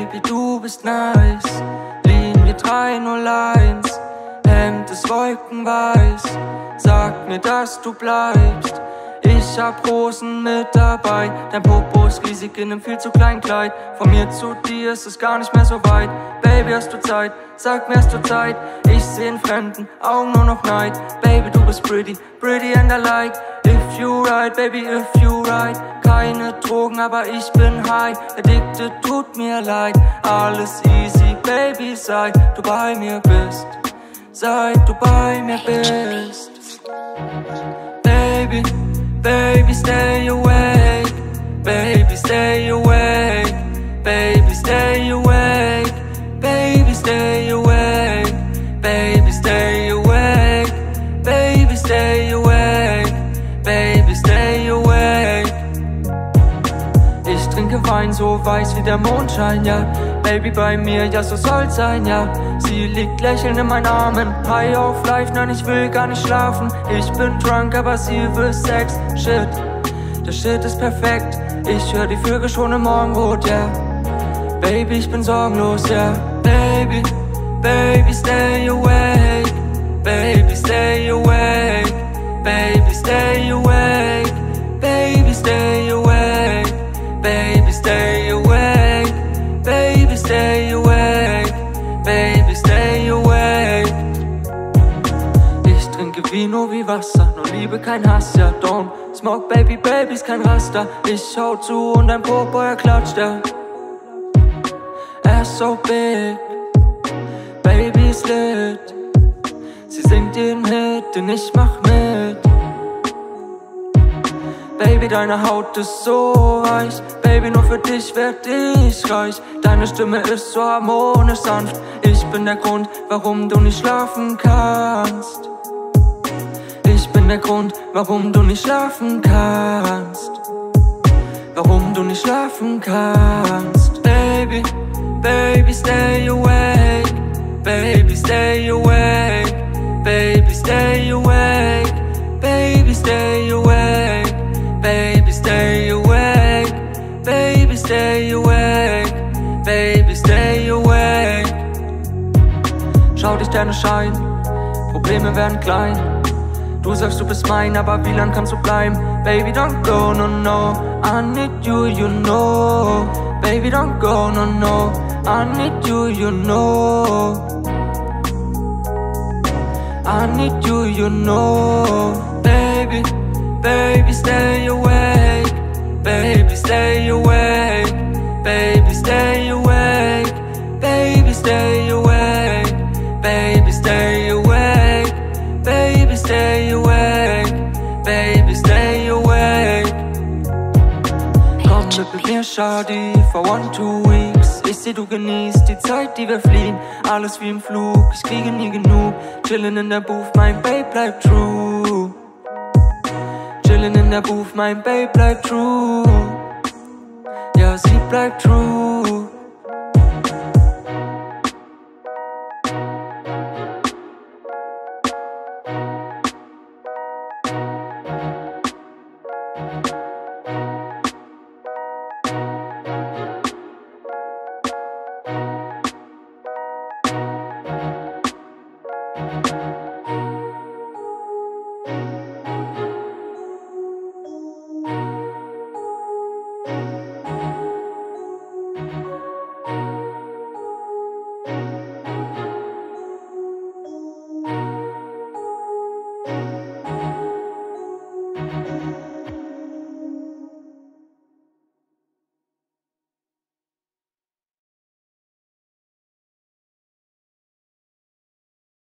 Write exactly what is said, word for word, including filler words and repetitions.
Baby, du bist nice. Linie drei null eins, Hemd ist wolkenweiß. Sag mir, dass du bleibst. Ich hab Rosen mit dabei. Dein Popo ist riesig in nem viel zu kleinen Kleid. Von mir zu dir ist es gar nicht mehr so weit. Baby, hast du Zeit? Sag mir, hast du Zeit? Ich seh in fremden Augen nur noch Neid. Baby, du bist pretty, pretty and I like. If you ride, baby, if you ride. Keine Drogen, aber ich bin high. Addicted, tut mir leid. Alles easy, Baby, seit du bei mir bist. Seit du bei mir bist. Baby, baby, stay awake. Baby, stay awake. Baby, stay awake. Baby, stay awake. Baby, stay awake. Baby, stay awake. Baby, stay awake. Ich trinke Wein so weiß wie der Mondschein, ja. Baby bei mir, ja so soll's sein, ja. Sie liegt lächelnd in meinen Armen. High auf life, nein ich will gar nicht schlafen. Ich bin drunk, aber sie will Sex. Shit, der Shit ist perfekt. Ich hör die Vögel schon im Morgenrot, ja. Baby, ich bin sorgenlos, ja. Baby, baby, stay awake. Baby, stay awake. Baby, stay awake. Baby, stay awake. Baby, stay awake. Baby, stay awake. Baby, stay awake. Ich trinke Vino wie Wasser, nur Liebe, kein Hass, ja. Don't smoke, baby, baby, ist kein Raster. Ich schau zu und ein Popo, er klatscht, ja. Er ist so big, baby ist lit. Sie singt den Hit, den ich mach mit. Baby, deine Haut ist so weich. Baby, nur für dich werd ich reich. Deine Stimme ist so harmonisch sanft. Ich bin der Grund, warum du nicht schlafen kannst. Ich bin der Grund, warum du nicht schlafen kannst. Warum du nicht schlafen kannst. Baby, baby, stay awake. Baby, stay awake. Baby, stay awake. Baby, stay awake. Baby, stay awake. Baby, stay awake. Baby, stay awake. Schau die Sterne scheinen, Probleme werden klein. Du sagst, du bist mein, aber wie lang kannst du bleiben? Baby, don't go, no, no. I need you, you know. Baby, don't go, no, no. I need you, you know. I need you, you know. Baby, baby, stay awake. Baby, stay awake. Baby, stay awake. Baby, stay awake. Baby, stay awake. Baby, stay awake. Baby, stay awake. Komm mit mir, Shawty, for one, two weeks. Ich seh, du genießt die Zeit, die wir fliehen. Alles wie im Flug, ich kriege nie genug. Chillin' in der Booth, mein Babe bleibt true. Chillin' in der Booth, mein Babe bleibt true. Ja, sie bleibt true. Thank you.